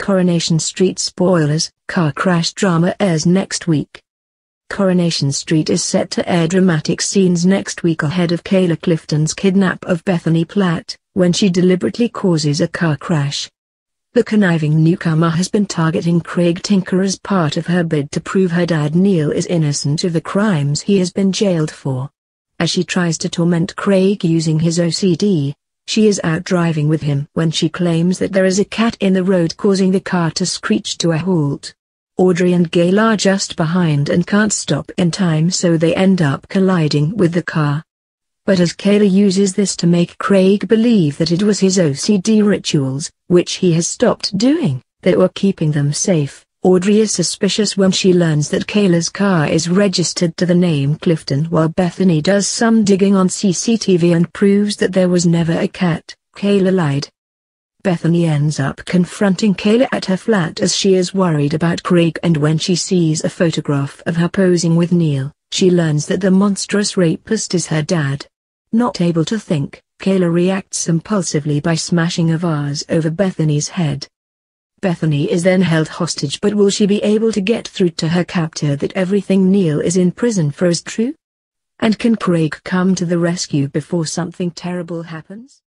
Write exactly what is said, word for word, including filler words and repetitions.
Coronation Street spoilers, car crash drama airs next week. Coronation Street is set to air dramatic scenes next week ahead of Kayla Clifton's kidnap of Bethany Platt, when she deliberately causes a car crash. The conniving newcomer has been targeting Craig Tinker as part of her bid to prove her dad Neil is innocent of the crimes he has been jailed for. As she tries to torment Craig using his O C D, she is out driving with him when she claims that there is a cat in the road causing the car to screech to a halt. Audrey and Gail are just behind and can't stop in time, so they end up colliding with the car. But as Kayla uses this to make Craig believe that it was his O C D rituals, which he has stopped doing, that were keeping them safe, Audrey is suspicious when she learns that Kayla's car is registered to the name Clifton, while Bethany does some digging on C C T V and proves that there was never a cat. Kayla lied. Bethany ends up confronting Kayla at her flat as she is worried about Craig, and when she sees a photograph of her posing with Neil, she learns that the monstrous rapist is her dad. Not able to think, Kayla reacts impulsively by smashing a vase over Bethany's head. Bethany is then held hostage, but will she be able to get through to her captor that everything Neil is in prison for is true? And can Craig come to the rescue before something terrible happens?